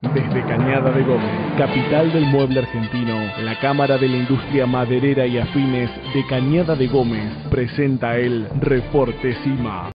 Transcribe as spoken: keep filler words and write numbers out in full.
Desde Cañada de Gómez, capital del mueble argentino, la Cámara de la Industria Maderera y Afines de Cañada de Gómez presenta el Reporte CIMA.